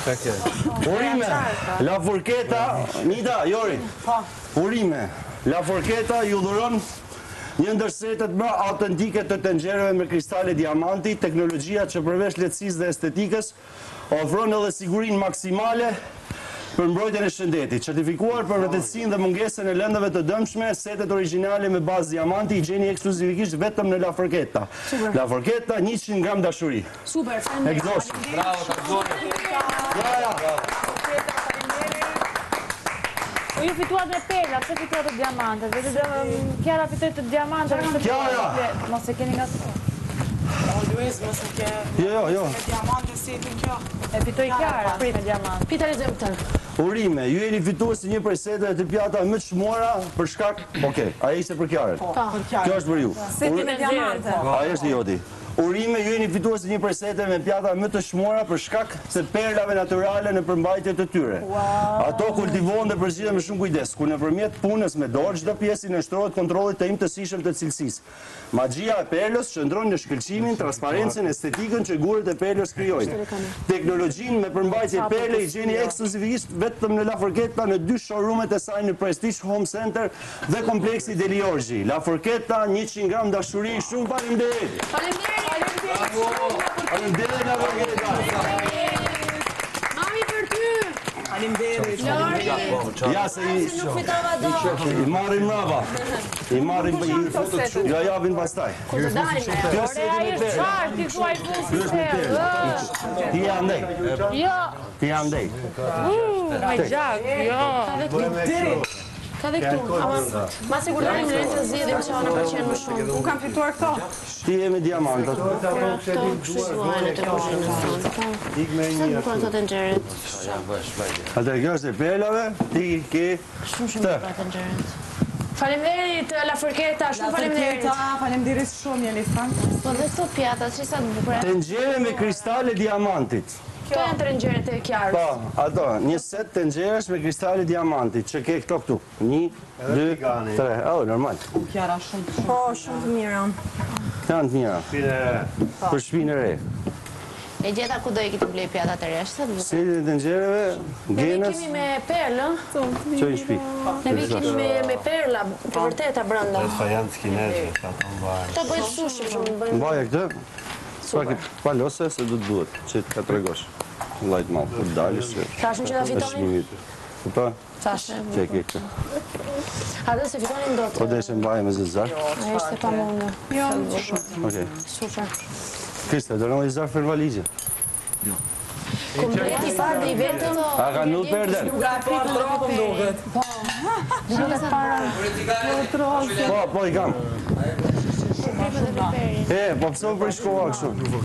Urime, La Forcheta, Nida, Jori. Urime, La Forcheta ju dhuron një ndër setet më autentike të tenxhereve me kristale diamanti, teknologjia që përveç lehtësisë dhe estetikës ofron edhe sigurinë maksimale për mbrojtjen e shëndetit. Certifikuar për vërtetësinë dhe mungesën e lëndëve të dëmshme, setet origjinale me bazë diamanti i gjeni ekskluzivikisht vetëm në La Forcheta. La Forcheta 100 gram dashuri. Super, Egzosh. bravo, Po ju fituat me perla, pse fituat të diamantet? Kiara fitoi të diamantet. Kiara! Mos e keni nga Luiz, mos e ke... Jo. Diamante setin kjo. E fitoi Kiara me diamant. Pita lexojmë këtë. Urime, ju jeni fituesi një prej seteve të pjata më të çmuara për shkak... Okej, ajo ishte për Kiarën. Kjo është për ju. Seti me diamante. Ajo është joti. Urime, ju jeni fituesi një prej seteve me pjata më të çmuara për shkak se perlave natyrale në përmbajtje të tyre. Ato kultivohen dhe përzgjidhen me shumë kujdes, ku nëpërmjet punës me dorë çdo pjesë i nështrohet kontrollit të imtësishëm të cilësisë. Magjia e perlës shndron në shkëlqimin, transparencën, estetikën që gurët e perlës krijojnë. Teknologjinë me përmbajtje perle i gjeni ekskluzivisht vetëm në La Forcheta në 2 showroomet e saj në Prestige Home Center dhe kompleksi Deli Orgji. La Forcheta 100 gram dashuri, shumë faleminderit. Faleminderit La Forcheta. Mami për ty. Faleminderit. Ja se i marrim mbrapa. I marrim ja japin pastaj. Ku të dalim ne? Kjo Ore, seti ai me është perle. çfarë ti thua i Ky është me perle. Ti andej. Jo, Ti andej. me gjak, jo. Ka dhe këtu. Ma sigurtarim në të zgjedhim që ona pëlqen më shumë. Unë kam fituar këto. Ti je me diamantat. Këto shisuan të kushinës tonë. Sa bukur ato tenxheret. Atë kjo është e perlave, ti ke Shumë bukur ato tenxheret. Faleminderit La Forcheta, shumë faleminderit. Faleminderit shumë, jeni fantastik. Po dhe këto pjata, që sa të bukura. tenxhere me kristale diamantit. Këto janë tenxheret e Kiarës. Po, ato, një set tenxheresh me kristale diamantit, që ke këto këtu. 1, 2, 3. Oh, normal. Kiara shumë. Po, shumë të mira. Kanë të mira. Për shtëpinë e re. E gjeta ku do i këtë blej pjatat e reshtë? Setin e tenxhereve, Ne genës, kemi me perlë, që i shpi. ne kemi me perla, të vërteta brenda. Sa janë të kinezë, sa të mbajnë. Këta bëjt sushi, shumë bëjnë. Mbaje këtë, palose se du të duhet, që të ka të regosh. Lajtë malë, kur dalish, Thashën që da është një fitonin? vitë. Këta, Thashë. që e ke këtë. A dhe se fitonin do O të... deshe mbaje me zëzar. A ishte pa mundu. Jo, Okej. super. Kriste, do në i zarë për valigje. Kompleti parë dhe i vetëm... A ka nuk perden? Po, i kam. Kompleti dhe i Po pëso për i shkova kështu.